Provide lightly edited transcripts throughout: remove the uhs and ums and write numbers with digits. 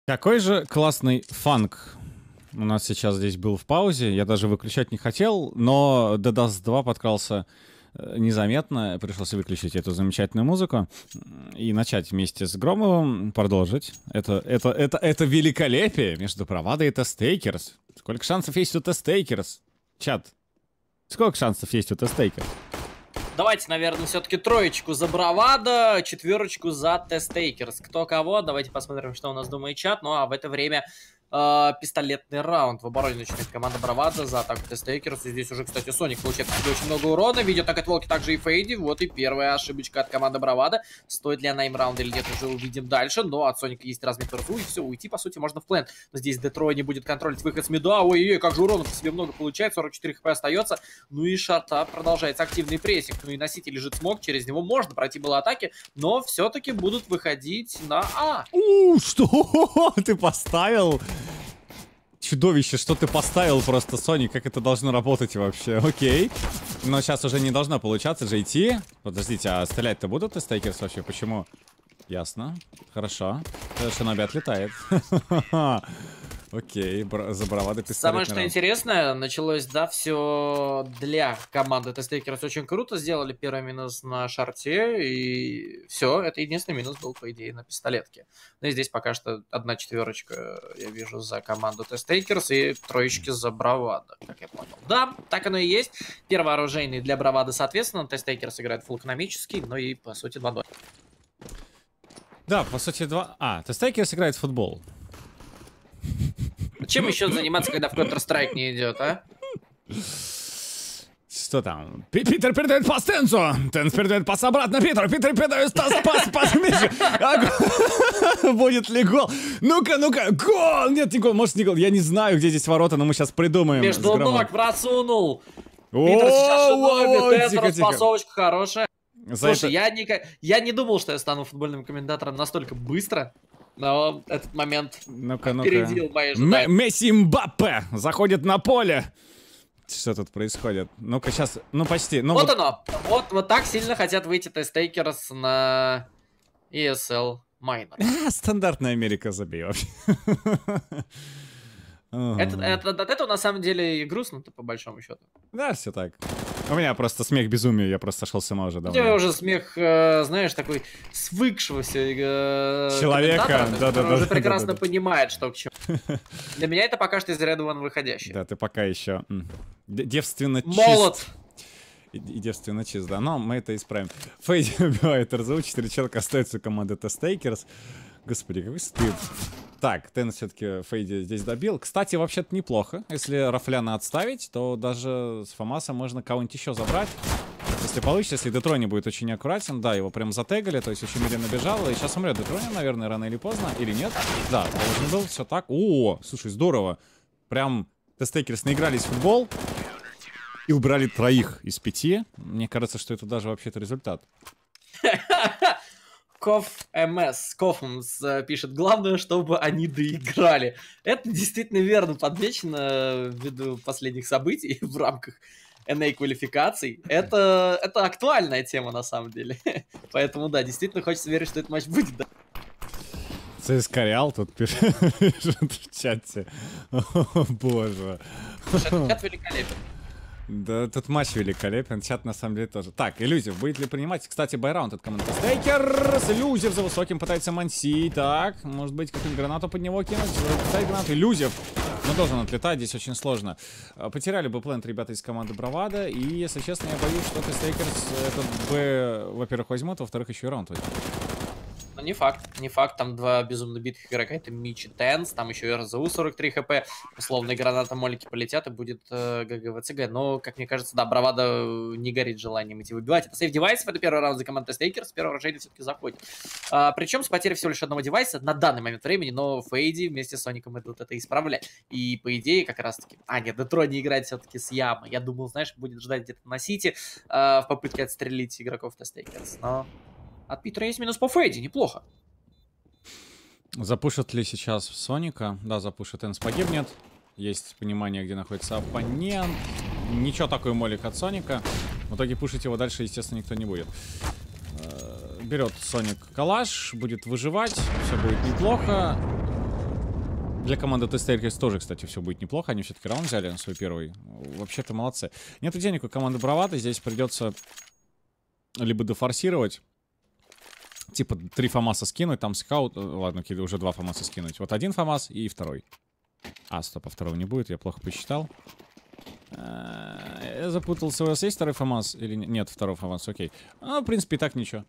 Какой же классный фанк у нас сейчас здесь был в паузе. Я даже выключать не хотел, но DDoS 2 подкрался незаметно. Пришлось выключить эту замечательную музыку и начать вместе с Громовым продолжить. Это великолепие между Bravado и Testtakers. Сколько шансов есть у Testtakers? Чат, сколько шансов есть у Testtakers? Давайте, наверное, все-таки троечку за Bravado, четверочку за Testtakers. Кто кого? Давайте посмотрим, что у нас думает чат. Ну а в это время пистолетный раунд. В обороне начинает команда Bravado за атаку Testtakers. И здесь уже, кстати, Sonic получает очень много урона. Видео так от Волки, также и Фейди. Вот и первая ошибочка от команды Bravado. Стоит ли она им раунд или нет, уже увидим дальше. Но от Соника есть размер РЗУ, и все, уйти, по сути, можно в плен. Но здесь Детрой не будет контролить выход с мида. Ой-ой-ой, как же урона по себе много получает. 44 хп остается. Ну и шарта продолжается активный прессинг. Ну и на сити лежит смог. Через него можно пройти было атаки, но все-таки будут выходить на А. Что ты поставил? Чудовище, что ты поставил просто, Sonic, как это должно работать вообще? Окей. Но сейчас уже не должно получаться же идти. Подождите, а стрелять-то будут Testtakers вообще? Почему? Ясно. Хорошо. Шиноби отлетает. Окей, за Bravado пистолет. Самое, что интересное, началось, да, все для команды Testtakers очень круто. Сделали первый минус на шарте, и все, это единственный минус был, по идее, на пистолетке. Ну и здесь пока что 1-4, я вижу, за команду Testtakers и троечки за Bravado, как я понял. Да, так оно и есть. Первый оружейный для Bravado, соответственно, Testtakers играет фулл экономический, но и, по сути, 2-0. Да, по сути, 2... Testtakers играет в футбол. Чем еще заниматься, когда в Counter-Strike не идет, а? Что там? Питер передает пас Тенсу. Тенс передает пас обратно Питеру. Питер передает пас Мише. Будет ли гол? Ну-ка. Гол! Нет, не гол. Может, не гол. Я не знаю, где здесь ворота, но мы сейчас придумаем. Между ног просунул. Питер сейчас ловит. Тенс, распасовочка хорошая. Слушай, я не думал, что я стану футбольным комментатором настолько быстро. Но этот момент опередил мои ожидания. Месси Мбаппе заходит на поле. Что тут происходит? Ну-ка, сейчас, ну почти. Ну, вот оно. Вот так сильно хотят выйти Testtakers на ESL Minor. Стандартная Америка, забей вообще. От этого на самом деле и грустно-то, по большому счету. Да, все так. У меня просто смех безумия, я просто сошел с ума уже давно. У тебя уже смех, знаешь, такой свыкшегося человека, который уже прекрасно понимает, что к чему. Для меня это пока что из ряда вон выходящий. Да, ты пока еще девственно чист. Молод! И девственно чист, да, но мы это исправим. Фейди убивает РЗУ, 4 человека остается у команды Testtakers. Господи, какой стыд. Так, Тен все-таки Фейди здесь добил. Кстати, вообще-то неплохо. Если Рафляна отставить, то даже с Фомаса можно кого-нибудь еще забрать. Если получится, если Детрони будет очень неаккуратен. Да, его прям затегали, то есть очень медленно бежал. И сейчас умрет Детрони, наверное, рано или поздно. Или нет? Да, должен был. Все так. О, слушай, здорово. Прям Testtakers наигрались в футбол и убрали 3 из 5. Мне кажется, что это даже вообще-то результат. Кофмс пишет: главное, чтобы они доиграли. Это действительно верно подмечено ввиду последних событий в рамках NA квалификаций. Это актуальная тема на самом деле. Поэтому да, действительно хочется верить, что этот матч будет. Да. ЦСКА Реал тут пишет в чате. О, боже. Чат великолепен. Да, этот матч великолепен, чат на самом деле тоже. Так, Иллюзив будет ли принимать? Кстати, байраунд от команды Testtakers. Иллюзив за высоким пытается мансить. Так, может быть, какую-нибудь гранату под него кинуть? Ставить гранату. Иллюзив. Но должен отлетать, здесь очень сложно. Потеряли бы плент ребята из команды Bravado. И, если честно, я боюсь, что Testtakers этот Б, во-первых, возьмут, во-вторых, еще и раунд возьмут. Но не факт, там 2 безумно битых игрока, это Мич и Тенс, там еще и РЗУ 43 хп, условно граната молики полетят и будет ГГВЦГ, но, как мне кажется, да, Bravado не горит желанием идти выбивать. Это сейф девайсов, это первый раунд за командой Testtakers, первое оружие все-таки заходит. Причем с потерей всего лишь одного девайса на данный момент времени, но Фейди вместе с Соником идут это исправлять. И, по идее, как раз-таки... нет, Детро не играет все-таки с Ямы. Я думал, знаешь, будет ждать где-то на Сити в попытке отстрелить игроков Testtakers, но... От Питера есть минус по Фейди, неплохо. Запушат ли сейчас Соника? Да, запушат. Энс погибнет. Есть понимание, где находится оппонент. Ничего такой молик от Соника. В итоге пушить его дальше, естественно, никто не будет. Берет Соник калаш, будет выживать. Все будет неплохо. Для команды Тестейкерс тоже, кстати, все будет неплохо. Они все-таки раунд взяли свой первый. Вообще-то молодцы. Нету денег у команды Бравада. Здесь придется либо дофорсировать. Типа 3 ФАМАСа скинуть, там скаут. Ладно, окей, уже 2 ФАМАСа скинуть. Вот 1 ФАМАС и второй. А, стоп, а второго не будет, я плохо посчитал. Я запутался, у вас есть второй ФАМАС? Или нет, второй ФАМАС, окей. Ну, в принципе, и так ничего.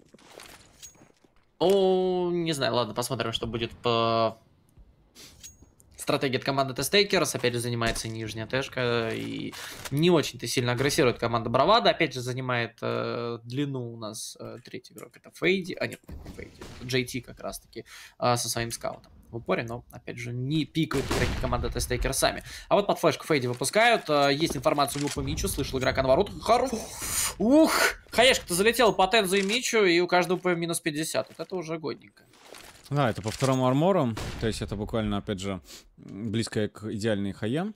Ну, не знаю, ладно, посмотрим, что будет по... Стратегия от команды Тестейкерс, опять же, занимается нижняя тэшка, и не очень-то сильно агрессирует команда Бравада, опять же, занимает длину у нас третий игрок, это Фейди, нет, не Фейди, JT как раз-таки со своим скаутом в упоре, но, опять же, не пикают игроки команды Тестейкерс сами. А вот под флешку Фейди выпускают, есть информация по Мичу, слышал игрока на ворот, ух, хаешка-то залетела по Тензу и Мичу, и у каждого по минус 50, вот это уже годненько. Да, это по второму армору, то есть это буквально, опять же, близко к идеальной хае.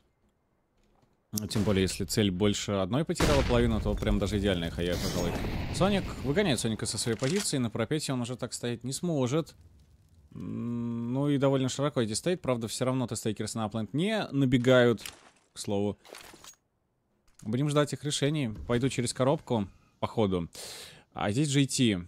Тем более, если цель больше одной потеряла половину, то прям даже идеальная хая, пожалуй. Соник выгоняет Соника со своей позиции, на пропете он уже так стоять не сможет. Ну и довольно широко здесь стоит, правда, все равно Тестейкерс на аплент не набегают, к слову. Будем ждать их решений. Пойду через коробку, по ходу. А здесь JT.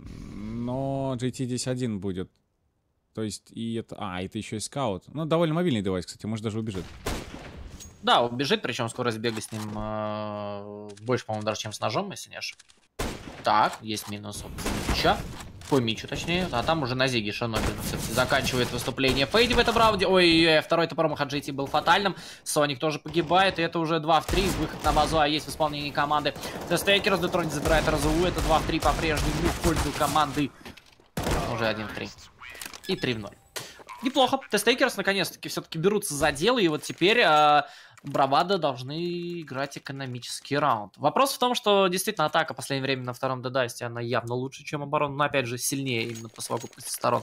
Но JT здесь один будет. То есть, и это... А, это еще и скаут. Ну, довольно мобильный девайс, кстати, может даже убежит. Да, убежит, причем скорость бега с ним больше, по-моему, даже, чем с ножом, если не ошибаюсь. Так, есть минус от Мича. По Мичу, точнее. А там уже на Зиге Шиноби заканчивает выступление Фейди в этом раунде. Ой, второй-то промах от JT был фатальным. Соник тоже погибает, и это уже 2 в 3. Выход на базу А есть в исполнении команды Тестейкерс. Детронит забирает РЗУ. Это 2 в 3 по-прежнему в пользу команды. Уже 1 в 3. И 3 в 0. Неплохо. Тестейкерс наконец-таки все-таки берутся за дело. И вот теперь Бравада должны играть экономический раунд. Вопрос в том, что действительно атака в последнее время на втором дедасте, она явно лучше, чем оборона. Но опять же сильнее именно по совокупности сторон.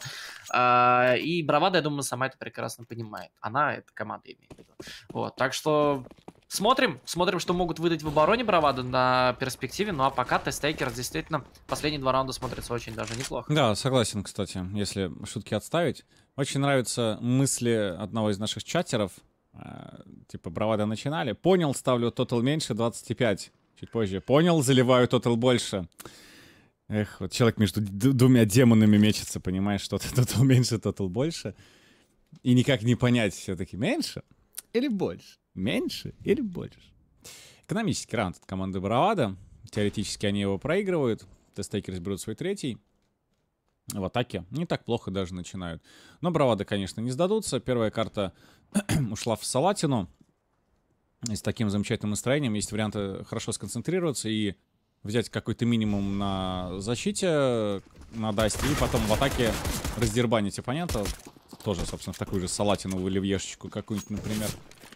И Бравада, я думаю, сама это прекрасно понимает. Она, эта команда, имеет в виду. Вот. Так что... Смотрим, что могут выдать в обороне Бравада на перспективе. Ну а пока Тестейкерс действительно последние 2 раунда смотрятся очень даже неплохо. Да, согласен, кстати, если шутки отставить. Очень нравятся мысли одного из наших чатеров. Типа, Бравада начинали. Понял, ставлю тотал меньше, 25. Чуть позже. Понял, заливаю тотал больше. Эх, вот человек между двумя демонами мечется, понимаешь, что-то тотал меньше, тотал больше. И никак не понять, все-таки меньше или больше. Меньше или больше? Экономический раунд от команды Бравада. Теоретически они его проигрывают. Тестейкерс берут свой третий. В атаке не так плохо даже начинают. Но Бравада, конечно, не сдадутся. Первая карта ушла в салатину. И с таким замечательным настроением есть варианты хорошо сконцентрироваться и взять какой-то минимум на защите, на дасте, и потом в атаке раздербанить оппонента. Тоже, собственно, в такую же салатину, оливьешечку какую-нибудь, например.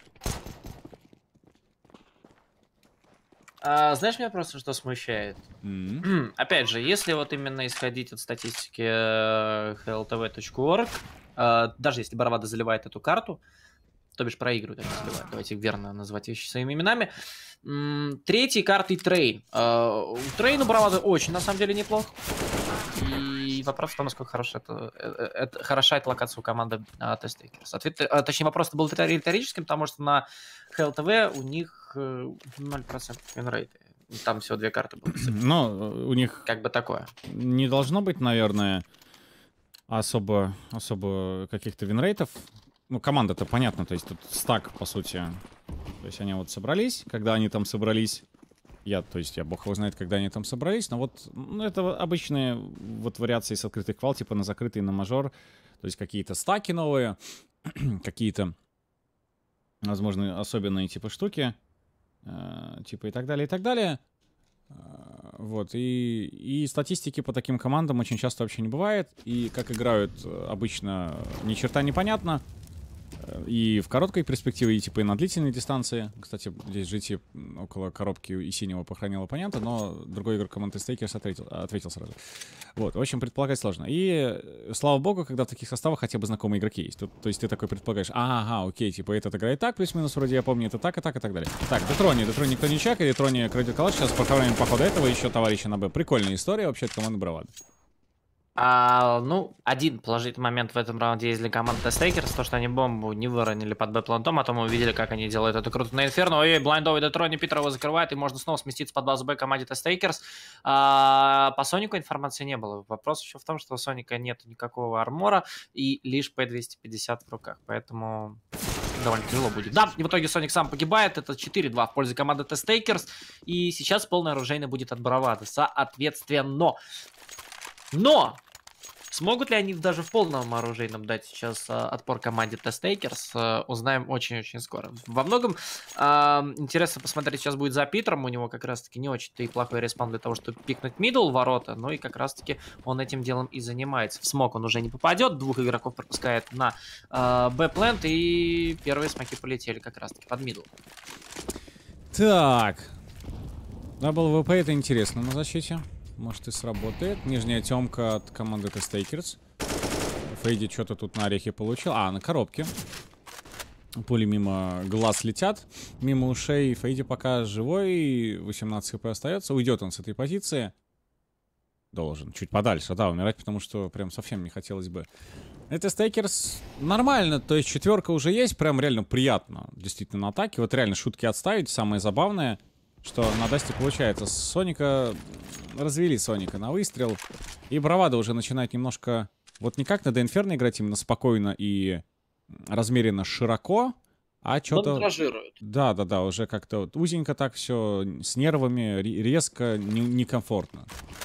Знаешь, меня просто что смущает? Опять же, если вот именно исходить от статистики hltv.org, даже если Бравада заливает эту карту, то бишь проигрывает, они заливают. Давайте верно назвать вещи своими именами. Третьей картой Трейн. Трейн у Бравады очень, на самом деле, неплох. И вопрос в том, насколько хороша эта локация у команды Тестейкерс. Точнее, вопрос был риторическим, потому что на ХЛТВ у них 0% винрейта. Там всего 2 карты было. Но у них... Как бы такое. Не должно быть, наверное, особо каких-то винрейтов. Ну, команда-то понятно, то есть тут стак, по сути. То есть они вот собрались, когда они там собрались... Я бог его знает, когда они там собрались, но вот это обычные вот вариации с открытых квал, типа на закрытый, на мажор. То есть какие-то стаки новые, какие-то, возможно, особенные типа штуки, типа и так далее, и так далее. Вот, и статистики по таким командам очень часто вообще не бывает. И как играют обычно, ни черта непонятно. И в короткой перспективе, и типа и на длительной дистанции. Кстати, здесь GT около коробки и синего похоронил оппонента, но другой игрок команды Тестейкерс ответил сразу. Вот, в общем, предполагать сложно. И слава богу, когда в таких составах хотя бы знакомые игроки есть. То есть ты такой предполагаешь, ага, окей, типа этот играет так, плюс-минус, вроде я помню, это так, и так, и так далее. Так, Детрони никто не чекает, Детрони крадет калаш. Сейчас похороним по ходу этого еще товарища на Б. Прикольная история вообще от команды Бравада. Ну, один положительный момент в этом раунде есть для команды Тестейкерс, то, что они бомбу не выронили под Б-плантом, а то мы увидели, как они делают это круто на Инферно. Ой, блайндовый детрони, Питер его закрывает, и можно снова сместиться под базу Б команде Тестейкерс. По Сонику информации не было. Вопрос еще в том, что у Соника нет никакого армора и лишь П-250 в руках, поэтому довольно тяжело будет. Да, и в итоге Соник сам погибает, это 4-2 в пользу команды Тестейкерс, и сейчас полное оружейное будет от Бравады, соответственно. Но! Смогут ли они даже в полном оружейном дать сейчас отпор команде Testtakers, узнаем очень-очень скоро. Во многом интересно посмотреть сейчас будет за Питером, у него как раз-таки не очень-то и плохой респаун для того, чтобы пикнуть мидл ворота, но и как раз-таки он этим делом и занимается. В смок он уже не попадет, двух игроков пропускает на Б-плент, и первые смоки полетели как раз-таки под мидл. Так, WP это интересно на защите. Может и сработает. Нижняя темка от команды Testtakers. Фейди что-то тут на орехе получил. На коробке. Пули мимо глаз летят. Мимо ушей. Фейди пока живой. 18 хп остается. Уйдет он с этой позиции. Должен. Чуть подальше, да, умирать, потому что прям совсем не хотелось бы. Это Testtakers нормально. То есть четверка уже есть. Прям реально приятно. Действительно на атаке. Вот реально шутки отставить. Самое забавное, что на Дасте получается. Соника... Развели Соника на выстрел. И Бравада уже начинает немножко... Вот не как на Инферно играть, именно спокойно и размеренно широко, а что-то... Да, уже как-то вот узенько так все, с нервами, резко, некомфортно.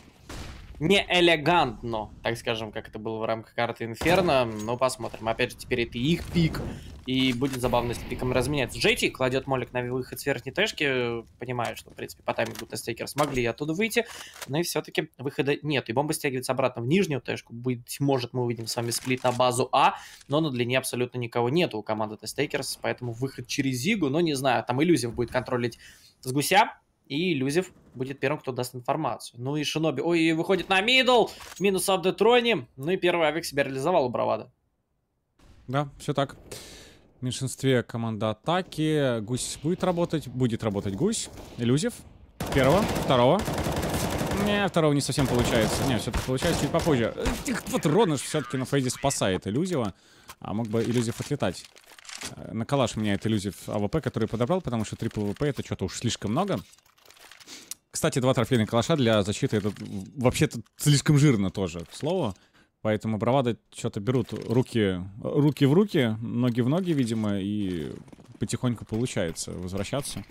Не элегантно, так скажем, как это было в рамках карты Инферно, но посмотрим. Опять же, теперь это их пик, и будет забавно, если пиком разменяется. Джейти кладет молик на выход с верхней тэшки, понимает, что, в принципе, по таймингу Тестейкерс смогли оттуда выйти, но и все-таки выхода нет. И бомба стягивается обратно в нижнюю тэшку. Быть может, мы увидим с вами сплит на базу А, но на длине абсолютно никого нету у команды Тестейкерс, поэтому выход через Зигу, но не знаю, там Иллюзив будет контролить с гуся, и Иллюзив будет первым, кто даст информацию. Ну и Шиноби. Ой, выходит на мидл. Минус от Детрони. Ну и первый авик себя реализовал у Бравада. Да, все так. В меньшинстве команда атаки. Гусь будет работать. Будет работать Гусь. Иллюзив. Первого. Второго. Не, второго не совсем получается. Не, все-таки получается чуть попозже. Вот Ронаш все-таки на фейде спасает Иллюзива. А мог бы Иллюзив отлетать. На калаш меняет Иллюзив АВП, который подобрал, потому что трипл ВП это что-то уж слишком много. Кстати, 2 трофейных калаша для защиты это вообще-то слишком жирно тоже, к слову. Поэтому Бравады что-то берут руки в руки, ноги в ноги, видимо, и потихоньку получается возвращаться.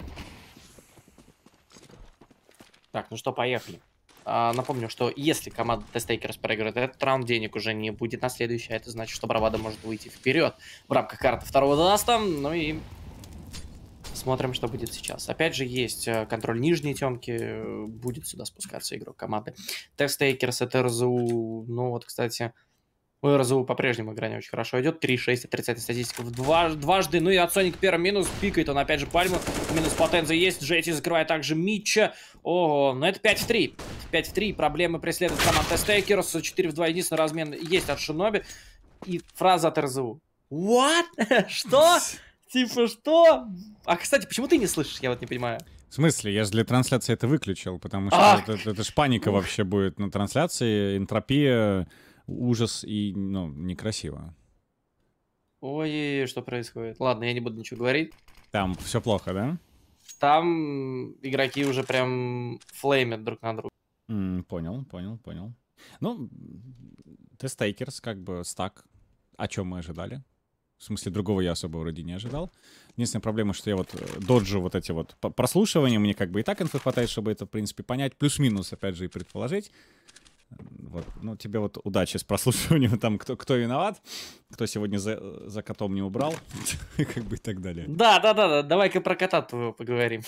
Так, ну что, поехали. Напомню, что если команда Testtakers проиграет этот раунд, денег уже не будет на следующий, а это значит, что Бравада может выйти вперед в рамках карты второго даста. Ну и смотрим, что будет сейчас. Опять же, есть контроль нижней темки. Будет сюда спускаться игрок команды Testtakers. Это РЗУ. Ну вот, кстати, у РЗУ по-прежнему игра не очень хорошо идет. 3-6, отрицательная статистика дважды. Ну и от Соник первый минус. Пикает он опять же пальму. Минус потенция есть. Джейти закрывает также Митча. Ого, но это 5-3. 5-3. Проблемы преследуют команду Testtakers. 4-2. Единственный размен есть от Шиноби. И фраза от РЗУ. What? Что? Типа что? А, кстати, почему ты не слышишь? Я вот не понимаю. В смысле? Я же для трансляции это выключил, потому что это ж паника вообще будет на трансляции, энтропия, ужас и, ну, некрасиво. Ой, что происходит? Ладно, я не буду ничего говорить. Там все плохо, да? Там игроки уже прям флеймят друг на друга. Понял. Ну, Testtakers, как бы, стак. О чем мы ожидали? В смысле, другого я особо вроде не ожидал. Единственная проблема, что я вот доджу вот эти вот прослушивания, мне как бы и так инфы хватает, чтобы это, в принципе, понять. Плюс-минус, опять же, и предположить. Вот. Ну, тебе вот удачи с прослушиванием, там, кто виноват, кто сегодня за котом не убрал, как бы и так далее. Да, давай-ка про кота твоего поговорим.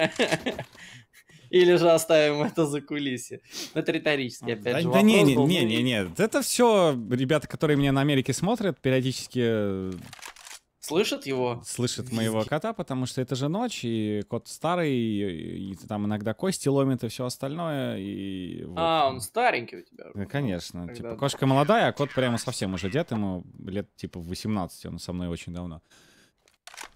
Или же оставим это за кулисье. Это риторически, опять же, вопрос. Да не. Это все ребята, которые меня на Америке смотрят, периодически... Слышат его? Слышат моего кота, потому что это же ночь, и кот старый, и там иногда кости ломит, и все остальное. И вот. Он старенький у тебя. Да, конечно. Тогда... Типа, кошка молодая, а кот прямо совсем уже дед, ему лет типа 18, он со мной очень давно.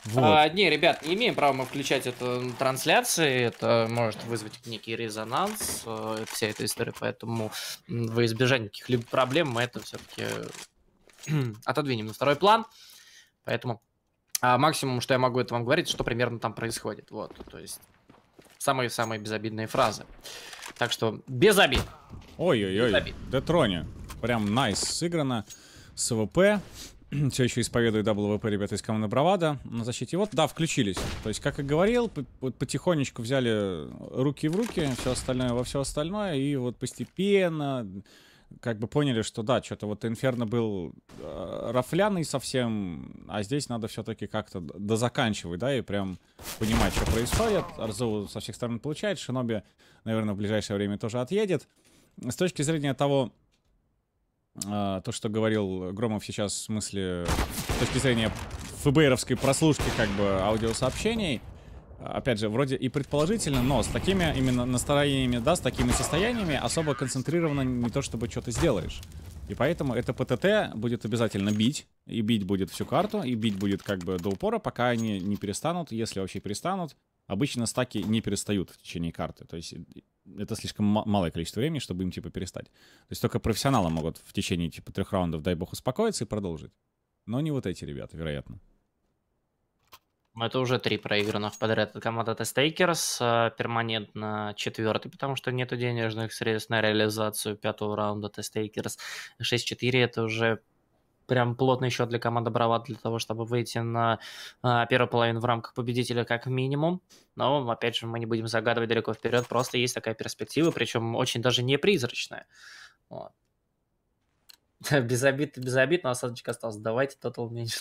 Вот. Не, ребят, не имеем права мы включать эту трансляцию, это может вызвать некий резонанс, вся эта история, поэтому во избежание каких-либо проблем мы это все-таки отодвинем на второй план, поэтому максимум, что я могу это вам говорить, что примерно там происходит, вот, то есть самые-самые безобидные фразы, так что без обид. Ой-ой-ой, Детроне, прям найс сыграно, с АВП. Все еще исповедует WVP ребята из команды Бравада на защите. Вот, да, включились. То есть, как и говорил, потихонечку взяли руки в руки, все остальное во все остальное, и вот постепенно как бы поняли, что да, что-то вот Инферно был рафляный совсем, а здесь надо все-таки как-то дозаканчивать, да, и прям понимать, что происходит. Арзу со всех сторон получает, Шиноби, наверное, в ближайшее время тоже отъедет. С точки зрения того, то, что говорил Громов сейчас, в смысле, с точки зрения ФБРовской прослушки, как бы, аудиосообщений, опять же, вроде и предположительно, но с такими именно настроениями, да, с такими состояниями особо концентрированно не то, чтобы что-то сделаешь. И поэтому это ПТТ будет обязательно бить, и бить будет всю карту, и бить будет как бы до упора, пока они не перестанут, если вообще перестанут. Обычно стаки не перестают в течение карты, то есть это слишком малое количество времени, чтобы им, типа, перестать. То есть только профессионалы могут в течение, типа, 3 раундов, дай бог, успокоиться и продолжить. Но не вот эти ребята, вероятно. Это уже 3 проигранных подряд от команды TestTakers, перманентно 4-й, потому что нету денежных средств на реализацию 5-го раунда TestTakers. 6-4 это уже прям плотный счет для команды Бравад для того, чтобы выйти на первую половину в рамках победителя как минимум. Но, опять же, мы не будем загадывать далеко вперед, просто есть такая перспектива, причем очень даже не призрачная. Вот. Без обид, но осадочек остался. Давайте тотал меньше.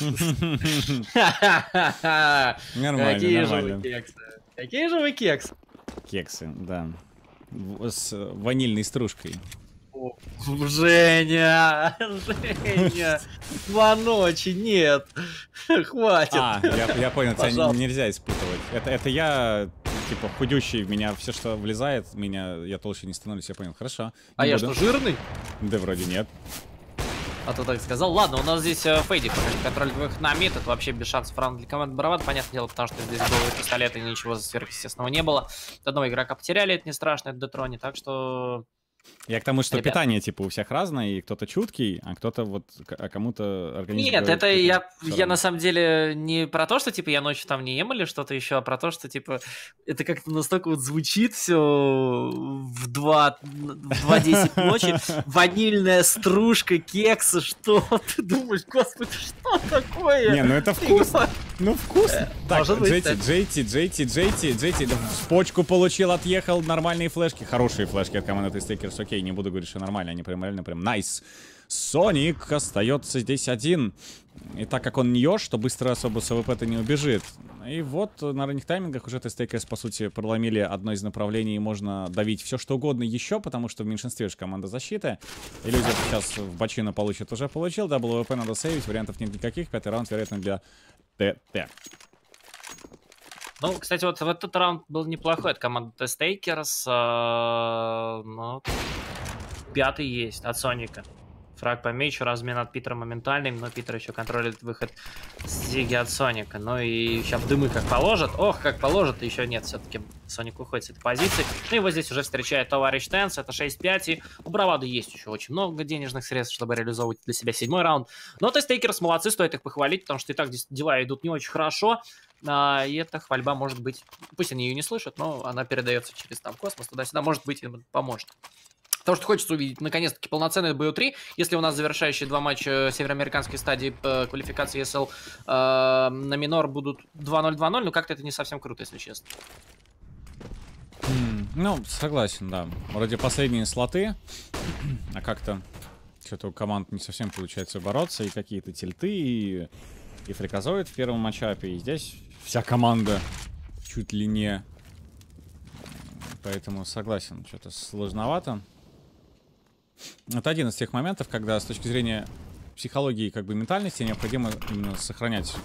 Нормально. Какие же вы кексы? Кексы, да. С ванильной стружкой. Женя! 2 ночи, нет! Хватит! Я понял, тебя нельзя испытывать. Это я, типа, худющий, в меня все, что влезает, я толще не становлюсь, я понял, хорошо. А я что, жирный? Да вроде нет. А то так сказал. Ладно, у нас здесь Фейди контроль выход на мид. Это вообще без шансов раунд для команды Бравад. Понятное дело, потому что здесь голые пистолеты, ничего сверхъестественного не было. Одного игрока потеряли, это не страшно, это Детроне. Так что... Я к тому, что питание, типа, у всех разное, и кто-то чуткий, а кто-то вот, а кому-то организм... Нет, это я на самом деле не про то, что, типа, я ночью там не ем или что-то еще, а про то, что, типа, это как-то настолько вот звучит все в 2:10 ночи, ванильная стружка, кексы, что ты думаешь, господи, что такое? Не, ну это вкусно. Ну, вкусно. Так, JT, в почку получил, отъехал, нормальные флешки, хорошие флешки от команды TestTakers, окей, не буду говорить, что нормально, они прям реально прям найс. Соник остается здесь один. И так как он не ешь, то быстро особо с АВП-то не убежит. И вот на ранних таймингах уже TestTakers, по сути, проломили одно из направлений, и можно давить все что угодно еще, потому что в меньшинстве же команда защиты. Иллюзия сейчас в бочину получит, уже получил, WVP надо сейвить, вариантов нет никаких, 5-й раунд, вероятно, для ТТ. Ну, кстати, вот в этот раунд был неплохой от команды TestTakers, но 5-й есть от Соника. Фраг по мячу, размен от Питера моментальный, но Питер еще контролирует выход с Зиги от Соника. Ну и сейчас в дымы как положат. Ох, как положат, еще нет, все-таки Соник уходит с этой позиции. Ну и его здесь уже встречает товарищ Тенс, это 6-5, и у Бравады есть еще очень много денежных средств, чтобы реализовывать для себя 7-й раунд. Но TestTakers молодцы, стоит их похвалить, потому что и так здесь дела идут не очень хорошо. И эта хвальба может быть, пусть они ее не слышат, но она передается через там космос, туда-сюда, может быть, им поможет. Потому что хочется увидеть, наконец-таки, полноценный BO3. Если у нас завершающие 2 матча североамериканской стадии квалификации ESL на минор будут 2-0-2-0, но как-то это не совсем круто, если честно. Ну, согласен, да. Вроде последние слоты, а как-то что-то у команд не совсем получается бороться, и какие-то тильты, и фриказоид в первом матчапе, и здесь вся команда чуть ли не... Поэтому согласен, что-то сложновато. Это один из тех моментов, когда с точки зрения психологии, как бы ментальности, необходимо именно сохранять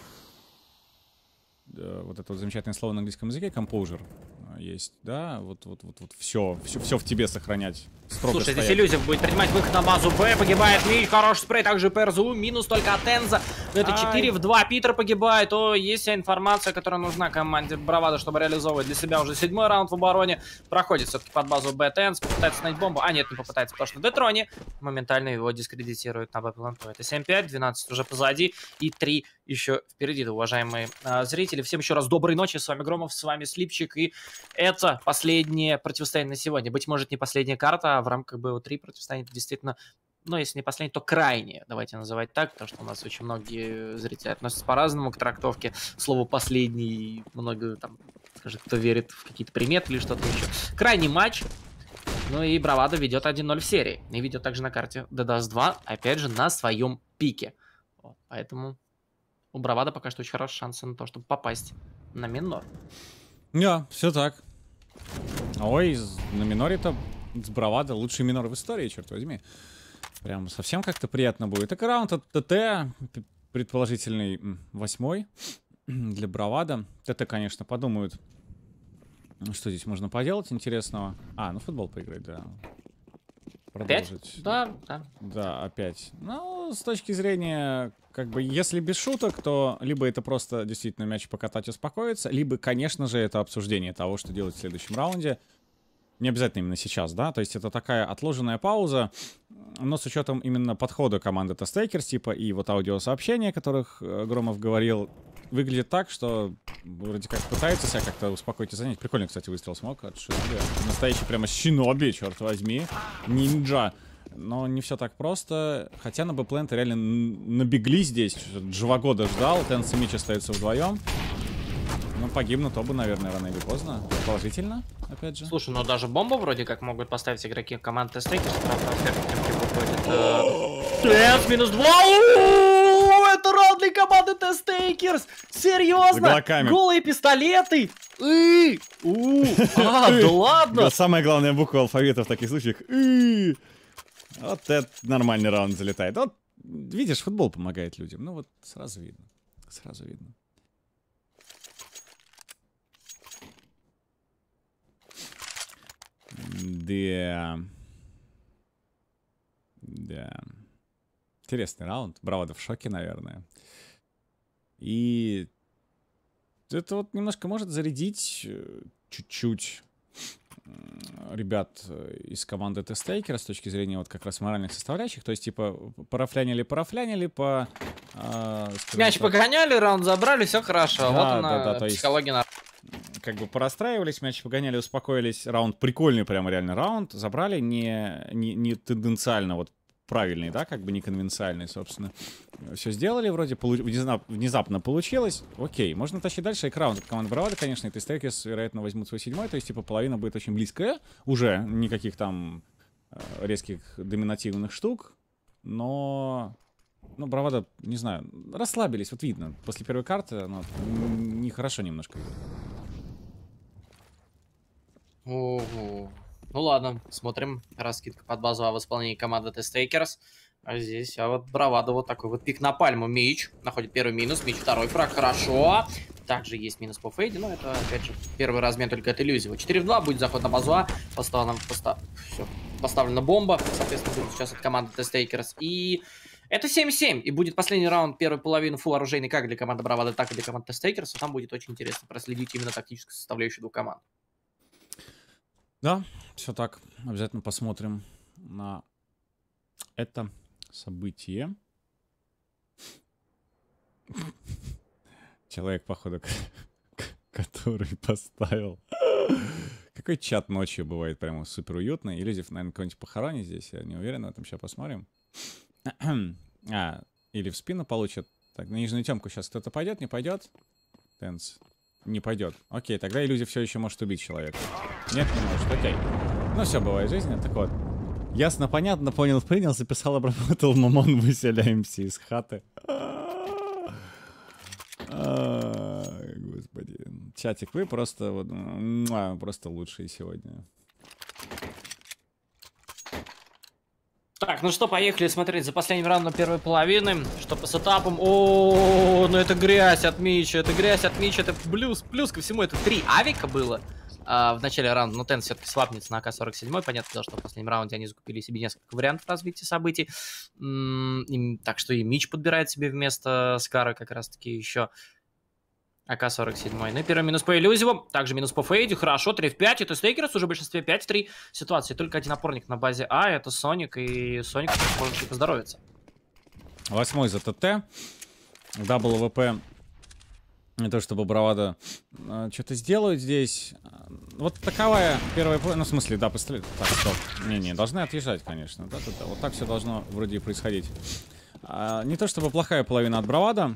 вот это вот замечательное слово на английском языке, composure есть, да, вот все в тебе сохранять. Строго слушай, стоять. здесь Иллюзия будет принимать выход на базу Б, погибает Мич, хороший спрей, также ПРЗУ, минус только от Энза. Но это 4 в 2. Питер погибает. О, есть вся информация, которая нужна команде Бравада, чтобы реализовывать для себя уже 7-й раунд в обороне. Проходит все-таки под базу Б-Тенс, попытается снять бомбу. А, нет, не попытается, потому что Детроне моментально его дискредитирует на Б-планту. Это 7-5, 12 уже позади и 3 еще впереди, да, уважаемые зрители. Всем еще раз доброй ночи. С вами Громов, с вами Слипчик. И это последнее противостояние на сегодня. Быть может, не последняя карта, а в рамках БО3 противостояние действительно... Но если не последний, то крайнее, давайте называть так, потому что у нас очень многие зрители относятся по-разному к трактовке. Слово «последний», много там, скажет, кто верит в какие-то приметы или что-то еще. Крайний матч. Ну и Бравада ведет 1-0 в серии. И ведет также на карте DDoS 2, опять же, на своем пике. Вот, поэтому у Бравада пока что очень хорошие шансы на то, чтобы попасть на минор. Да, все так. Ой, на миноре-то с Бравада лучший минор в истории, черт возьми. Прям совсем как-то приятно будет. Так, раунд от ТТ, предположительный 8-й для Бравада. ТТ, конечно, подумают, что здесь можно поделать интересного. А, ну футбол поиграть, да. Продолжить. Опять? Да, да. Да, опять. Ну, с точки зрения, как бы, если без шуток, то либо это просто действительно мяч покатать и успокоиться, либо, конечно же, это обсуждение того, что делать в следующем раунде. Не обязательно именно сейчас, да, то есть это такая отложенная пауза, но с учетом именно подхода команды Тестейкерс, типа, и вот аудиосообщения, о которых Громов говорил, выглядит так, что вроде как пытается себя как-то успокоить и занять. Прикольный, кстати, выстрел смог от Шиноби. Настоящий прямо Шиноби, черт возьми, нинджа. Но не все так просто, хотя на Б-плент реально набегли здесь, Джвагода ждал, Тенс и Мич остаются вдвоем. Ну, погибнут оба, наверное, рано или поздно. Положительно, опять же. Слушай, ну даже бомбу вроде как могут поставить игроки команды Тестейкерс. Тенс минус 2. Это раунд для команды Тестейкерс. Серьезно? Голые пистолеты. Да ладно. Самая главная буква алфавита в таких случаях. Вот это нормальный раунд залетает. Вот, видишь, футбол помогает людям. Ну вот, сразу видно. Сразу видно. Да. Да. Интересный раунд. Бравада в шоке, наверное. И это вот немножко может зарядить чуть-чуть ребят из команды Тестейкера с точки зрения вот как раз моральных составляющих. То есть, типа, парафлянили, по... мяч погоняли, раунд забрали, все хорошо. Да, вот она, да, психология. Как бы порастраивались, мяч погоняли, успокоились. Раунд прикольный, прямо реально раунд. Забрали не тенденциально, вот правильный, да, как бы не конвенциальный, собственно. Все сделали, вроде внезапно получилось. Окей, можно тащить дальше. И к раунду команды Бравада, конечно, и Тестейкерс, вероятно, возьмут свой 7-й. То есть, типа, половина будет очень близкая. Уже никаких там резких доминативных штук. Но... Ну, Бравада, не знаю, расслабились, вот видно. После первой карты, ну, нехорошо немножко. Ого. Ну ладно, смотрим. Раскидка под базу в исполнении команды Тестейкерс. А здесь, вот Бравада, вот такой вот пик на пальму. Мич находит первый минус, Мич второй фраг, хорошо. Также есть минус по фейде, но это, опять же, первый размен только от иллюзии. 4 в 2, будет заход на базу А. Поставлена бомба, соответственно, будет сейчас от команды Тестейкерс. И... это 7-7, и будет последний раунд первой половины фулл оружейный как для команды Бравада, так и для команды Тестейкерс. Там будет очень интересно проследить именно тактическую составляющую двух команд. Да, все так. Обязательно посмотрим на это событие. Человек, походу, который поставил... Какой чат ночью бывает прямо супер уютный. Иллюзив, наверное, кого-нибудь похоронит здесь. Я не уверен в этом. Сейчас посмотрим. Или в спину получит. Так, на нижнюю темку сейчас кто-то пойдет, не пойдет? Тенс. Не пойдет. Окей, тогда иллюзия все еще может убить человека. Нет, не может. Окей. Ну все, бывает в жизни. Так вот. Ясно, понятно, понял, принял, записал, обработал, мамон, выселяемся из хаты. Господи. Чатик, вы просто вот, просто лучшие сегодня. Так, ну что, поехали смотреть за последним раундом первой половины. Что по сетапам? О, ну это грязь от Мича, это грязь от Мича, это плюс ко всему, это 3 авика было. в начале раунда, но Тен все-таки свапнется на АК-47. Понятно, что в последнем раунде они закупили себе несколько вариантов развития событий. Так что и Мич подбирает себе вместо Скара как раз-таки еще АК-47. Ну и первый минус по Иллюзиву, также минус по Фейдю. Хорошо, 3 в 5. Это Стейкерс уже в большинстве 5 в 3 ситуации. Только один опорник на базе А, это Соник. И Соник может и поздоровиться. 8-й за ТТ. Дабл ВП. Не то чтобы Бравада что-то сделают здесь. Вот таковая первая... Ну, в смысле, да, пострелять. Так, стоп. Не, должны отъезжать, конечно. Да. Вот так все должно вроде и происходить. Не то чтобы плохая половина от Бравада.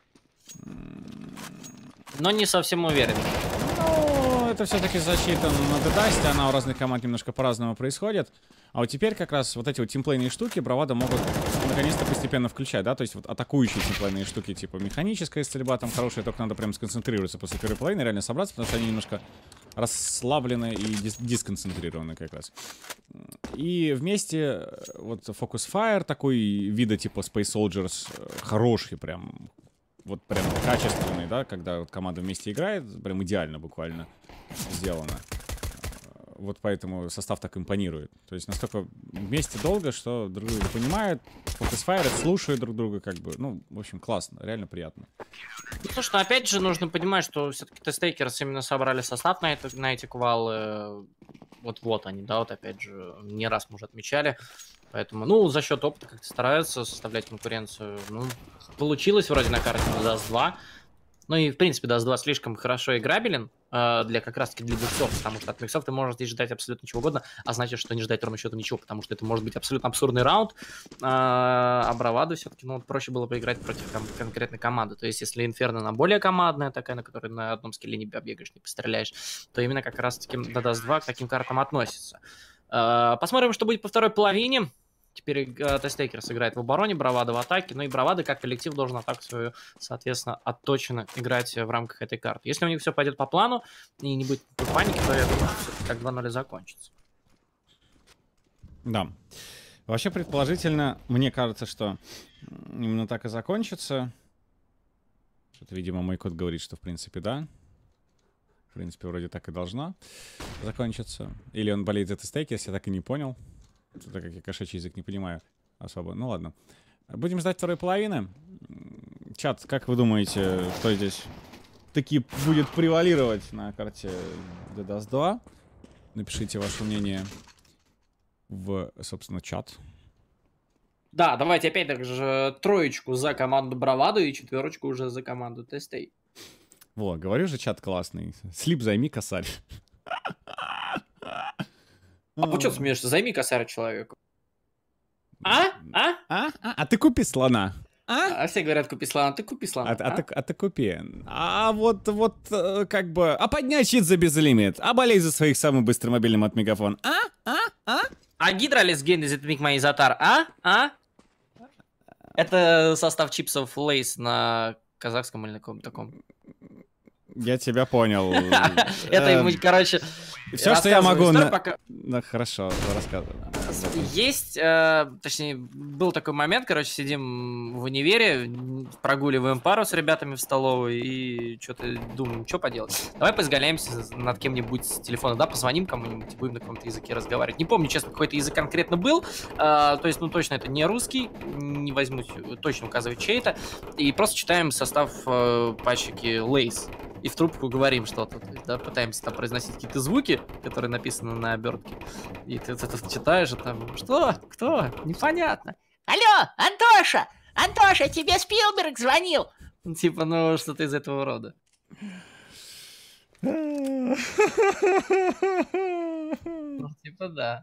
Но не совсем уверен. Ну, это все-таки защита на дедасте. Она у разных команд немножко по-разному происходит. А вот теперь как раз вот эти вот тимплейные штуки Бравада могут наконец-то постепенно включать, да? То есть вот атакующие тимплейные штуки, типа механическая стрельба, там хорошая, только надо прям сконцентрироваться после первой половины, реально собраться, потому что они немножко расслаблены и дисконцентрированы как раз. И вместе вот Focus Fire такой вида типа Space Soldiers хороший прям. Вот прям качественный, да, когда вот команда вместе играет, прям идеально буквально сделано. Вот поэтому состав так импонирует. То есть настолько вместе долго, что друг друга понимают, фокусфайрят, слушают друг друга, как бы, ну, в общем, классно, реально приятно. Ну, слушай, ну, опять же, нужно понимать, что все-таки Тестейкерс именно собрали состав на эти квалы. Вот они, да, вот опять же, не раз мы уже отмечали. Поэтому, ну, за счет опыта как-то стараются составлять конкуренцию. Ну, получилось вроде на карте Dust 2. Ну и, в принципе, Dust 2 слишком хорошо играбелен для как раз-таки для биксов, потому что от биксов ты можешь здесь ждать абсолютно чего угодно, а значит, что не ждать ровно счетом ничего, потому что это может быть абсолютно абсурдный раунд, а Браваду все-таки, ну, проще было поиграть против конкретной команды. То есть, если Инферно она более командная, такая, на которой на одном скилле не побегаешь, не постреляешь, то именно как раз-таки до Dust 2 к таким картам относится. Посмотрим, что будет по второй половине. Теперь Тестейкерс играет в обороне, Бравада в атаке. Ну и Бравада как коллектив должен атаку свою, соответственно, отточенно играть в рамках этой карты. Если у них все пойдет по плану и не будет паники, то я думаю, что как 2-0 закончится. Да. Вообще, предположительно, мне кажется, что именно так и закончится. Что-то, видимо, мой код говорит, что в принципе да. В принципе, вроде так и должно закончиться. Или он болеет за Тестейкерс, я так и не понял. Так как я кошачий язык не понимаю особо. Ну ладно. Будем ждать второй половины. Чат, как вы думаете, кто здесь таки будет превалировать на карте Dust 2? Напишите ваше мнение в, собственно, чат. Да, давайте опять же троечку за команду Браваду и четверочку уже за команду Тестей. Во, говорю же, чат классный. Слип займи, косарь. А почему ты смеешься? Займи косарь человеку. А ты купи слона. А все говорят, купи слона, ты купи слона. Ты купи. Вот, как бы, поднять щит за безлимит. Болей за своих самым быстрым мобильным от Мегафон. Гидролес гейн из Микма Изотар, Это состав чипсов Лейс на казахском или на каком-то таком. Я тебя понял. Это ему, короче... Все, что я могу... Ну, хорошо, рассказывай. Есть, точнее, был такой момент, короче, сидим в универе, прогуливаем пару с ребятами в столовой и что-то думаем, что поделать. Давай поизгаляемся над кем-нибудь с телефона, да, позвоним кому-нибудь, будем на каком-то языке разговаривать. Не помню, честно, какой-то язык конкретно был, то есть, ну, точно это не русский, не возьму точно указывать чей-то, и просто читаем состав пачки Лейс. И в трубку говорим что-то, да, пытаемся там произносить какие-то звуки, которые написаны на обертке. И ты это читаешь, и там, что? Кто? Непонятно. Алло, Антоша! Антоша, тебе Спилберг звонил! Типа, ну, что-то из этого рода. Ну, типа, да.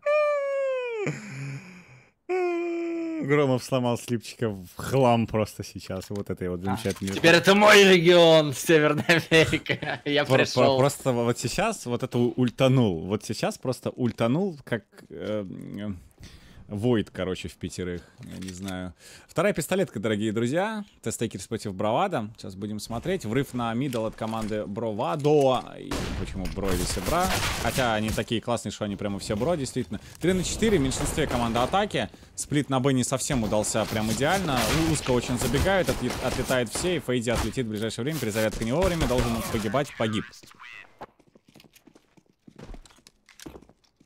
Громов сломал слипчика в хлам просто сейчас. Вот это вот замечательный. Теперь это мой регион, Северная Америка. Я пришел. Просто вот сейчас вот это ультанул. Вот сейчас просто ультанул, как Войд, короче, в пятерых. Я не знаю. Вторая пистолетка, дорогие друзья. Тестейкерс против Бравада. Сейчас будем смотреть. Врыв на мидл от команды Бравадо. Почему Бро или все Бра? Хотя они такие классные, что они прямо все Бро, действительно. 3 на 4, в меньшинстве команда атаки. Сплит на Б не совсем удался прям идеально. Узко очень забегают, отлетает все. И Фейди отлетит в ближайшее время. Перезарядка не вовремя. Должен погибать. Погиб.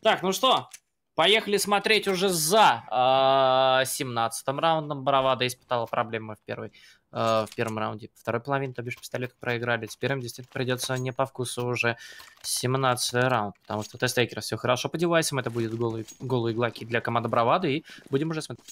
Так, ну что, поехали смотреть уже за 17-м раундом. Бравада испытала проблемы в первом раунде. Второй половине, то бишь, пистолетку проиграли. Теперь им действительно придется не по вкусу уже 17-й раунд, потому что тестейкер все хорошо по девайсам. Это будет голые глаки для команды Бравады, и будем уже смотреть.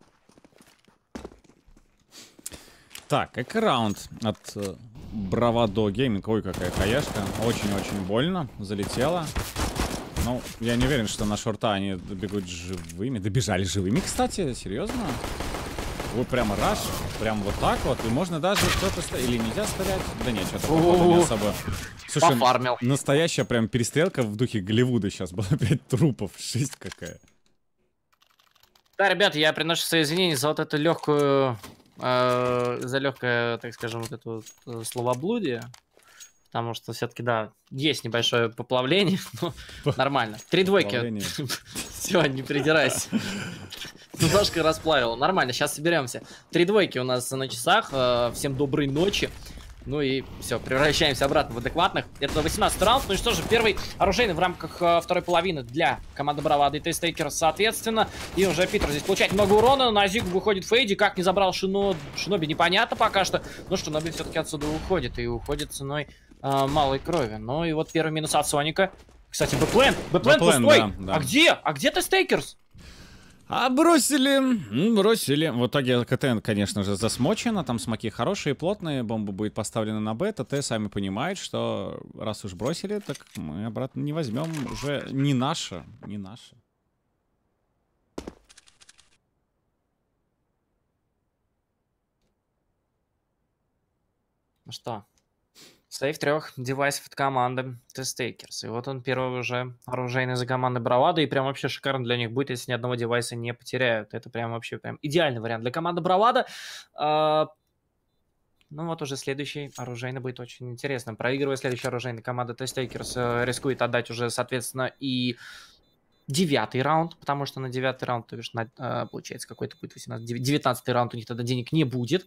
Так, эк-раунд от Бравадо Гейминг. Ой, какая хаяшка. Очень-очень больно. Залетела. Ну, я не уверен, что на шорта они добегут живыми. Добежали живыми, кстати, серьезно? Вот прямо раш, прям вот так вот. И можно даже что-то... Или нельзя стрелять? Да нет, что-то походу не особо. Слушай, пофармил. Настоящая прям перестрелка в духе Голливуда сейчас была. 5 трупов, 6 какая. Да, ребят, я приношу свои извинения за вот эту легкую... за легкое, так скажем, вот это вот словоблудие. Потому что все-таки, да, есть небольшое поплавление, но нормально. 3 двойки. Все, не придирайся. Немножко расплавил. Нормально, сейчас соберемся. 3 двойки у нас на часах. Всем доброй ночи. Ну и все, превращаемся обратно в адекватных. Это 18-й раунд. Ну и что же, первый оружейный в рамках второй половины для команды Бравады и Тестейкер, соответственно. И уже Питер здесь получает много урона. На Зигу выходит Фейди. Как не забрал Шиноби, непонятно пока что. Но Шиноби все-таки отсюда уходит. И уходит ценой малой крови. Ну и вот первый минус от Соника. Кстати, бэкплен пустой. Да, да. А где Тестейкерс? А бросили. В итоге КТН, конечно же, засмочено. Там смоки хорошие, плотные. Бомба будет поставлена на Б. ТТ сами понимают, что раз уж бросили, так мы обратно не возьмем. Уже не наше. Ну что? Сейв 3 девайсов от команды Тестейкерс. И вот он первый уже оружейный за командой Бравады. И прям вообще шикарно для них будет, если ни одного девайса не потеряют. Это прям вообще прям идеальный вариант для команды Бравада. Ну вот уже следующий оружейный будет очень интересным. Проигрывая следующий оружейный, команда Тестейкерс рискует отдать уже, соответственно, и 9-й раунд. Потому что на 9-й раунд, то бишь, получается, какой-то будет 19-й раунд, у них тогда денег не будет.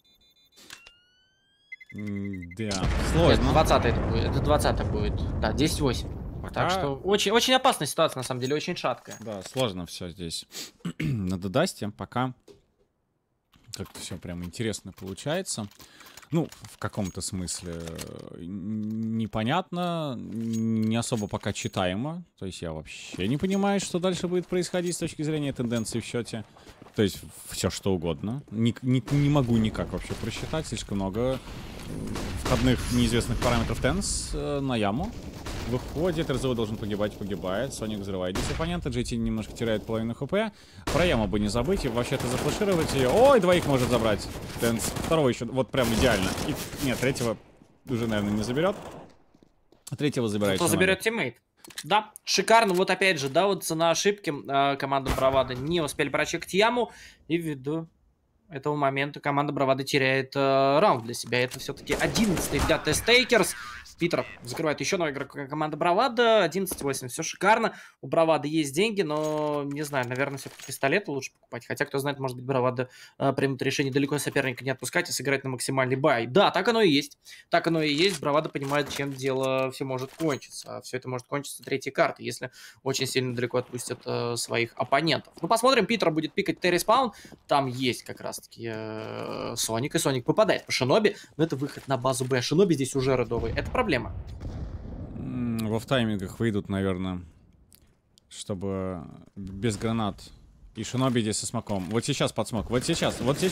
Да, сложно. 20-й это будет. Это 20-й будет. Да, 10-8. Так что очень опасная ситуация, на самом деле, очень шаткая. Да, сложно все здесь. На Дедасте пока как-то все прям интересно получается. Ну, в каком-то смысле непонятно, не особо пока читаемо. То есть я вообще не понимаю, что дальше будет происходить с точки зрения тенденции в счете. То есть все что угодно. Не могу никак вообще просчитать. Слишком много входных неизвестных параметров Тенс на яму. Выходит, РЗО должен погибает. Соник взрывает здесь оппонента. GT немножко теряет половину хп. Про яму бы не забыть. И вообще-то зафлешировать ее. Ой, двоих может забрать. Тенс. Второго еще. Вот прям идеально. И, нет, третьего уже, наверное, не заберет. Третьего забирает. Кто заберет тиммейт? Да, шикарно. Вот опять же, да, вот цена ошибки команда Бравада не успели прочекать яму. И ввиду этого момента команда Бравады теряет раунд для себя. Это все-таки 11-й для Тестейкерс. Питер закрывает еще одного игрока команды Бравада. 11-8. Все шикарно. У Бравады есть деньги, но, не знаю, наверное, все-таки пистолеты лучше покупать. Хотя, кто знает, может быть, Бравада примет решение далеко соперника не отпускать и сыграть на максимальный бай. Да, так оно и есть. Так оно и есть. Бравада понимает, чем дело все может кончиться. А все это может кончиться третьей картой, если очень сильно далеко отпустят своих оппонентов. Ну, посмотрим. Питер будет пикать Терриспаун. Там есть как раз-таки Соник. И Соник попадает по Шиноби. Но это выход на базу Б. Шиноби здесь уже родовый. Это проблема. Во втаймингах выйдут, наверное, чтобы без гранат. И Шиноби здесь со смоком. Вот сейчас под смок. Вот сейчас.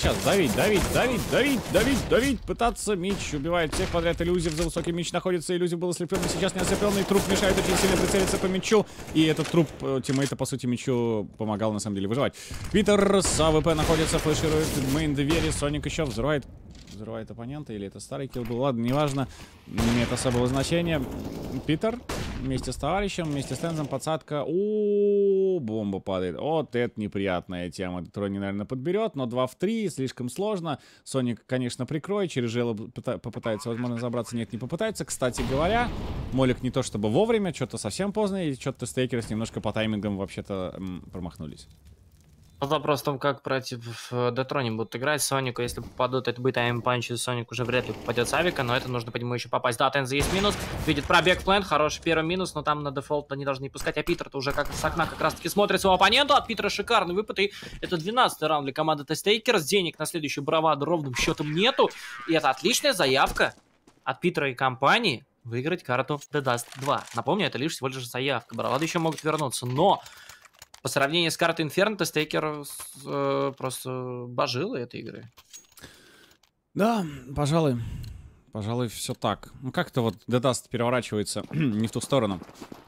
Давить. Пытаться. Мич убивает всех подряд. Иллюзив за высоким меч находится. Иллюзив был ослепленный. Сейчас не ослепленный. Труп мешает очень сильно прицелиться по мечу. И этот труп тиммейта, по сути, мечу помогал на самом деле выживать. Питер с АВП находится. Флеширует мейн двери. Соник еще взрывает оппонента, или это старый килл был, ладно, неважно, не имеет особого значения. Питер вместе с товарищем, вместе с Тензом, подсадка, бомба падает, вот это неприятная тема, Трони, наверное, подберет, но 2 в 3, слишком сложно, Соник, конечно, прикроет, через Жело попытается, возможно, забраться, нет, не попытается, кстати говоря, Молик не то чтобы вовремя, что-то совсем поздно, и что-то Тестейкерс немножко по таймингам вообще-то промахнулись. Вопрос в том, как против Детрони будут играть. Сонику, если попадут, это будет аймпанч, и Соник уже вряд ли попадет с авика, но это нужно по нему еще попасть. Да, Тенза есть минус, видит пробег плент, хороший первый минус, но там на дефолт они должны не пускать, а Питер-то уже как с окна как раз-таки смотрит своего оппонента. От Питера шикарный выпад, и это 12-й раунд для команды Тестейкерс. Денег на следующую браваду ровным счетом нету, и это отличная заявка от Питера и компании выиграть карту The Dust 2. Напомню, это лишь всего лишь заявка, бравады еще могут вернуться, но... По сравнению с картой Инферно, Тестейкер просто божила этой игры. Да, пожалуй. Пожалуй, все так. Ну, как-то вот The Dust переворачивается не в ту сторону.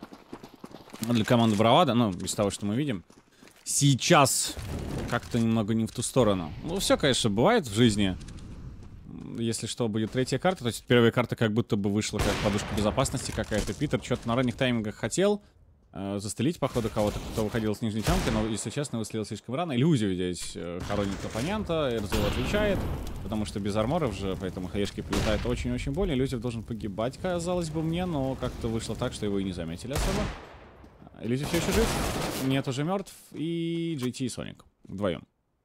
Для команды Бравада, ну, из того, что мы видим. Сейчас как-то немного не в ту сторону. Ну, все, конечно, бывает в жизни. Если что, будет третья карта. То есть первая карта как будто бы вышла как подушка безопасности какая-то. Питер что-то на ранних таймингах хотел застрелить, походу, кого-то, кто выходил с нижней тямки, но, если честно, выстрелил слишком рано. Иллюзию здесь хоронит оппонента, РЗО отвечает, потому что без арморов же, поэтому хаешки прилетают очень-очень больно. Иллюзив должен погибать, казалось бы мне, но как-то вышло так, что его и не заметили особо. Иллюзив все еще жив, нет, уже мертв, и GT и Соник вдвоем.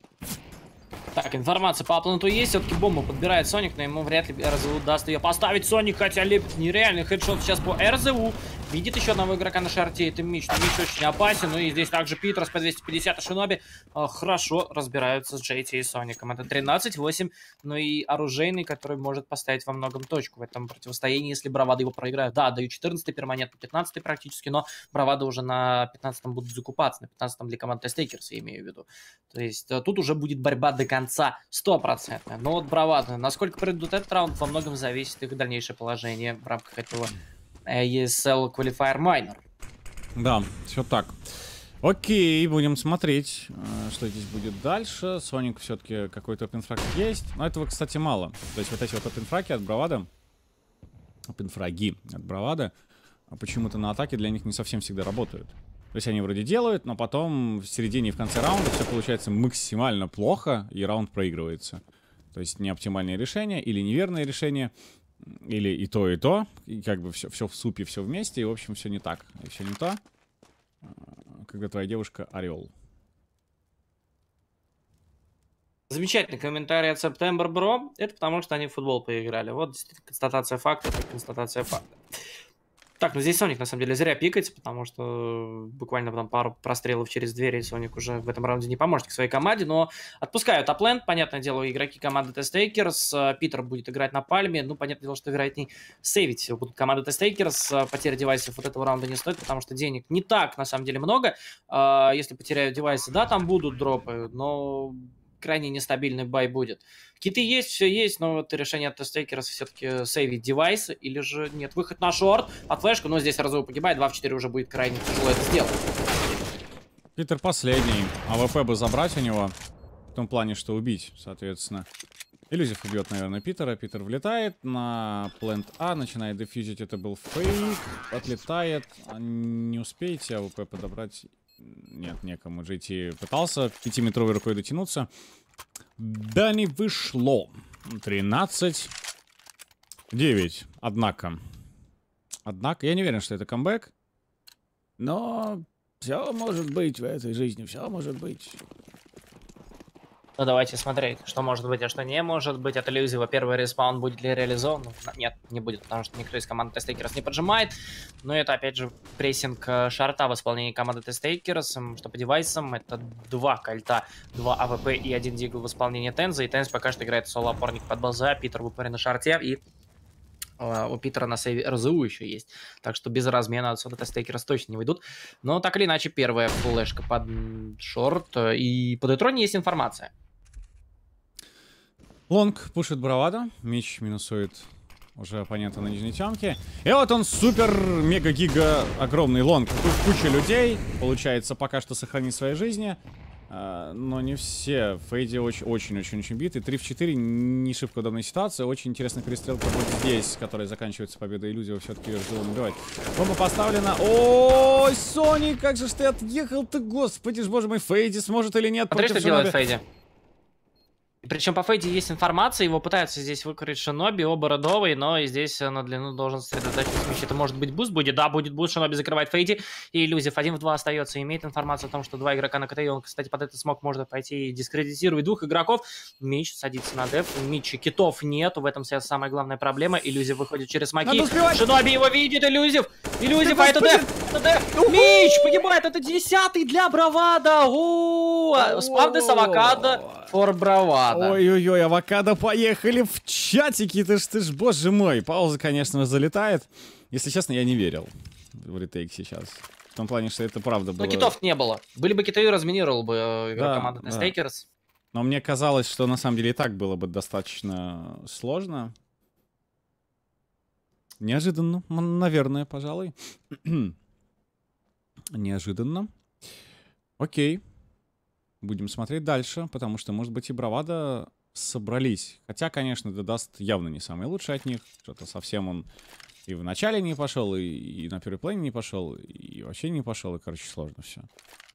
Так, информация по пленту есть, все-таки бомбу подбирает Соник, но ему вряд ли РЗУ даст ее поставить. Соник, хотя лепит нереальный хедшот сейчас по РЗУ. Видит еще одного игрока на шарте, это Мич. Но Мич очень опасен, ну и здесь также Питер с P250 и Шиноби хорошо разбираются с JT и Соником. Это 13-8, ну и оружейный, который может поставить во многом точку в этом противостоянии, если бравады его проиграют. Да, дают 14-й перманент, 15-й практически, но бравады уже на 15-м будут закупаться, на 15-м для команды Тестейкерс, я имею в виду. То есть тут уже будет борьба до конца 100%. Но вот бравады, насколько пройдут этот раунд, во многом зависит их дальнейшее положение в рамках этого ESL Qualifier Minor. Да, все так. Окей, будем смотреть, что здесь будет дальше. Соник все-таки какой-то опенфраг есть. Но этого, кстати, мало. То есть вот эти вот опенфраги от Бравада, опенфраги от Бравада, почему-то на атаке для них не совсем всегда работают. То есть они вроде делают, но потом в середине и в конце раунда все получается максимально плохо, и раунд проигрывается. То есть неоптимальное решение или неверное решение. Или и то, и как бы все в супе, все вместе, и в общем все не так, и все не то, когда твоя девушка орел. Замечательный комментарий от September Bro. Это потому, что они в футбол поиграли. Вот действительно констатация факта, это констатация факта. Так, ну здесь Соник на самом деле зря пикается, потому что буквально там пару прострелов через двери, и Соник уже в этом раунде не поможет к своей команде, но отпускают аплент, понятное дело, игроки команды Тестейкерс, Питер будет играть на пальме, ну, понятное дело, что играть не сейвить будут команды Тестейкерс, потеря девайсов вот этого раунда не стоит, потому что денег не так, на самом деле, много, если потеряют девайсы, да, там будут дропы, но крайне нестабильный бай будет. Киты есть, все есть, но вот решение от Тестейкерс все-таки сейвить девайсы, или же нет. Выход на шорт, от флешку, но здесь РЗУ погибает, 2 в 4 уже будет крайне тяжело это сделать. Питер последний, АВП бы забрать у него, в том плане, что убить, соответственно. Иллюзив убьет, наверное, Питера, Питер влетает на плент А, начинает дефьюзить, это был фейк, отлетает, не успеете АВП подобрать... Нет, некому. JT пытался 5-метровой рукой дотянуться. Да не вышло. 13-9. Однако, я не уверен, что это камбэк. Но все может быть в этой жизни. Все может быть. Ну, давайте смотреть, что может быть, а что не может быть. От иллюзии, во-первых, респаун будет ли реализован? Нет, не будет, потому что никто из команды Тестейкерс не поджимает. Но это, опять же, прессинг шарта в исполнении команды Тестейкерс. Что по девайсам, это 2 кольта, 2 АВП и 1 дигл в исполнении Тенза. И Тенз пока что играет соло-опорник под база, Питер в упоре на шарте, и у Питера на сейве РЗУ еще есть. Так что без размена отсюда Тестейкерс точно не выйдут. Но так или иначе, первая флешка под шорт. И по Детроне есть информация. Лонг пушит Бравада. Меч минусует уже оппонента на нижней тямке. И вот он супер-мега-гига огромный лонг. Тут куча людей. Получается пока что сохранить свои жизни. Но не все. Фейди очень-очень-очень битый. 3 в 4. Не шибко удобная ситуация. Очень интересная перестрелка вот здесь, которая заканчивается победой иллюзии. Все-таки РЗУ набивает. Бомба поставлена. Ой, Соник, как же ж ты отъехал-то, господи ж, боже мой. Фейди сможет или нет? Смотри, что делает Фейди. Причем по Фейде есть информация, его пытаются здесь выкурить Шиноби, оба родовые, но и здесь на длину должен сосредоточиться меч. Это может быть буст будет? Да, будет буст, Шиноби закрывает Фейди, и Иллюзив 1 в 2 остается, имеет информацию о том, что 2 игрока на КТ, и он, кстати, под этот смог может пойти и дискредитировать 2 игроков. Мич садится на деф, Мичи китов нету, в этом вся самая главная проблема. Иллюзив выходит через смоки, Шиноби его видит, Иллюзив, а это деф, Мич погибает, это 10-й для Бравада, спавны с авокадо, фор Бравада. Ой-ой-ой, авокадо поехали в чатики, ты ж, боже мой. Пауза, конечно, залетает. Если честно, я не верил в ретейк сейчас. В том плане, что это правда было. Но китов не было. Были бы киты, разминировал бы игрок команды Тестейкерс. Но мне казалось, что на самом деле и так было бы достаточно сложно. Неожиданно, наверное, пожалуй. Неожиданно. Окей. Будем смотреть дальше, потому что, может быть, и Бравада собрались. Хотя, конечно, Дедаст явно не самый лучший от них. Что-то совсем он и в начале не пошел, и на первой плане не пошел, и вообще не пошел, и, короче, сложно все.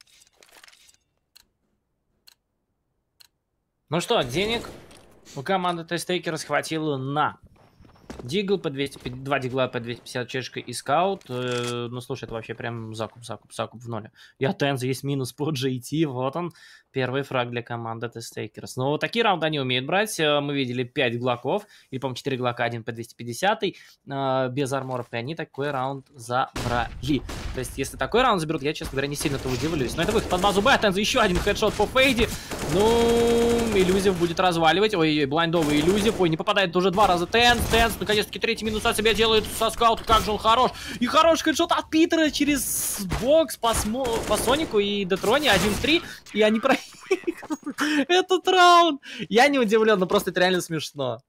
Ну что, денег у команды Тестейкера схватило на Дигл по 200, 2 дигла по 250 чешка и скаут. Ну, слушай, это вообще прям закуп в ноле. И от Энза есть минус по GT. Вот он, первый фраг для команды Тестейкерс. Но вот такие раунды они умеют брать. Мы видели 5 глоков, или, по-моему, 4 глока, 1 по 250. Без арморов, и они такой раунд забрали. То есть, если такой раунд заберут, я, честно говоря, не сильно-то удивлюсь. Но это выход под базу Б, от Энза еще один хедшот по Фейди. Ну, Иллюзив будет разваливать. Ой-ой-ой, блайндовый Иллюзив. Ой, не попадает уже 2 раза Тенс. Наконец-таки третий минус от себя делает со скаута. Как же он хорош. И хороший хедшот от Питера через бокс по Сонику и Детроне. 1-3. И они проигрывают этот раунд. Я не удивлен, но просто это реально смешно.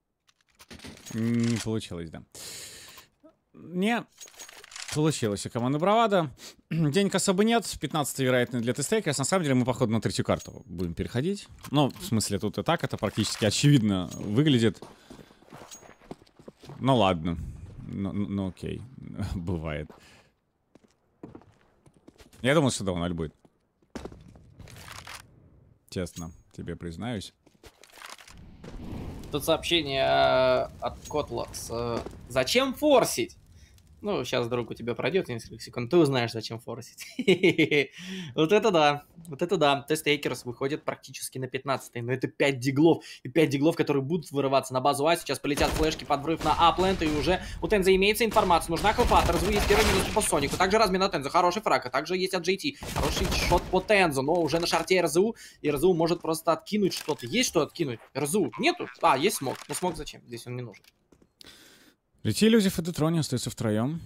Не получилось, да. Не получилось у команды Бравада. Денег особо нет. 15 вероятно для Тестейкерс. На самом деле мы, походу, на третью карту будем переходить. Ну, в смысле, тут и так это практически очевидно выглядит. Ну ладно. Ну окей. Бывает. Я думал, что 2-0 будет. Честно, тебе признаюсь. Тут сообщение от Котлакс. Зачем форсить? Ну, сейчас вдруг у тебя пройдет несколько секунд, ты узнаешь, зачем форсить. Вот это да, вот это да. Тестейкерс выходит практически на 15-й, но это 5 диглов. И 5 диглов, которые будут вырываться на базу А. Сейчас полетят флешки под взрыв на Апленд, и уже у Тенза имеется информация. Нужна хелпа, Терзу есть первый минус по Сонику. Также размен от Тенза, хороший фраг, а также есть от JT. Хороший шот по Тензу, но уже на шарте РЗУ. И РЗУ может просто откинуть что-то. Есть что откинуть? РЗУ нету? А, есть смог. Но смог зачем? Здесь он не нужен. Лети, Иллюзив и Детрони остаются втроем.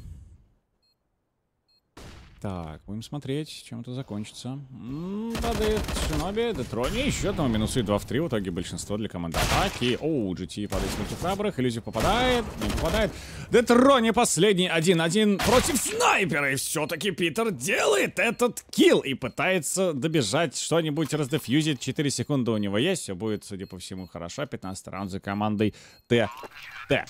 Так, будем смотреть, чем это закончится. Падает Шиноби, Детрони, еще одного минусует 2 в 3. В итоге большинство для команды атаки. Оу, GT падает с мультихрабрых, Иллюзив попадает, не попадает. Детрони последний 1-1 против снайпера. И все-таки Питер делает этот килл и пытается добежать, что-нибудь раздефьюзить. 4 секунды у него есть, все будет, судя по всему, хорошо. 15 раунд за командой ТТ.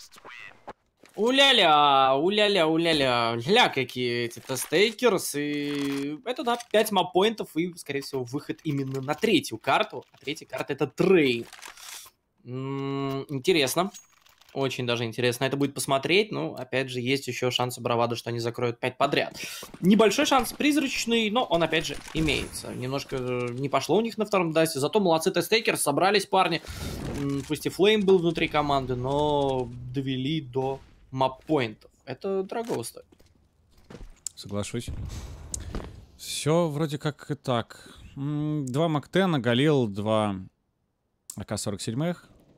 Уля-ля, ля, какие эти Тестейкерс. И это, да, 5 маппоинтов и, скорее всего, выход именно на третью карту. А третья карта — это Трейн. Интересно. Очень даже интересно это будет посмотреть. Ну, опять же, есть еще шанс у Бравада, что они закроют 5 подряд. Небольшой шанс призрачный, но он, опять же, имеется. Немножко не пошло у них на втором дасте. Зато молодцы Тестейкерс, собрались парни. Пусть и Флейм был внутри команды, но довели до маппоинтов. Это дорого стоит. Соглашусь. Все вроде как и так. 2 Мактена, Галил, 2 АК-47.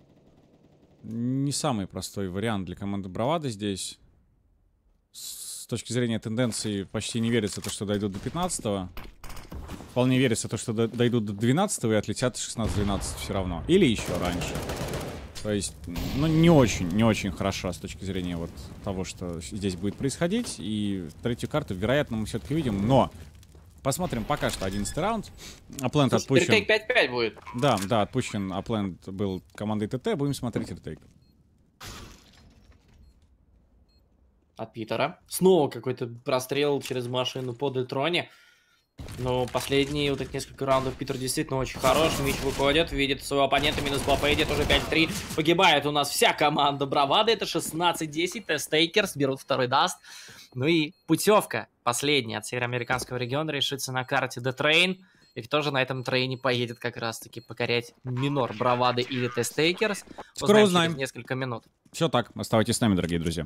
Не самый простой вариант для команды Бравада здесь. С точки зрения тенденции почти не верится то, что дойдут до 15-го. Вполне верится то, что дойдут до 12-го и отлетят 16-12 все равно. Или еще раньше. То есть, ну, не очень хорошо с точки зрения вот того, что здесь будет происходить. И третью карту, вероятно, мы все-таки видим. Но посмотрим пока что 11-й раунд. Апленд отпущен. Ретейк 5-5 будет. Да, отпущен. Апленд был командой ТТ. Будем смотреть ретейк. От Питера. Снова какой-то прострел через машину по Детроне. Ну, последние вот эти несколько раундов Питер действительно очень хорош. Мич выходит, видит своего оппонента, минус по фейде, тоже 5-3. Погибает у нас вся команда Бравада. Это 16-10. Тестейкерс берут второй даст. Ну и путевка последняя от североамериканского региона решится на карте The Train. И кто же на этом трейне поедет как раз-таки покорять минор Бравады или Тестейкерс? Скоро узнаем. Через несколько минут. Все так, оставайтесь с нами, дорогие друзья.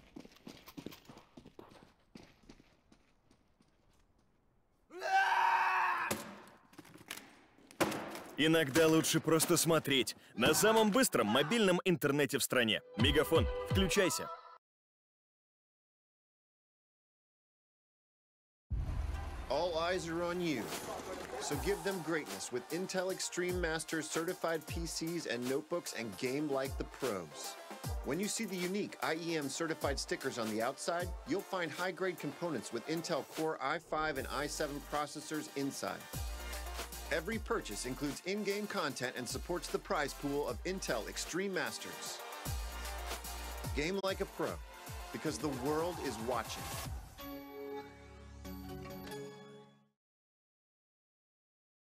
Иногда лучше просто смотреть на самом быстром мобильном интернете в стране. Мегафон, включайся. All eyes are on you. So give them greatness with Intel Extreme Masters certified PCs and notebooks and game like the pros. When you see the unique IEM certified stickers on the outside, you'll find high-grade components with Intel Core i5 and i7 processors inside. Every purchase includes in-game content and supports the prize pool of Intel Extreme Masters. Game like a pro, because the world is watching.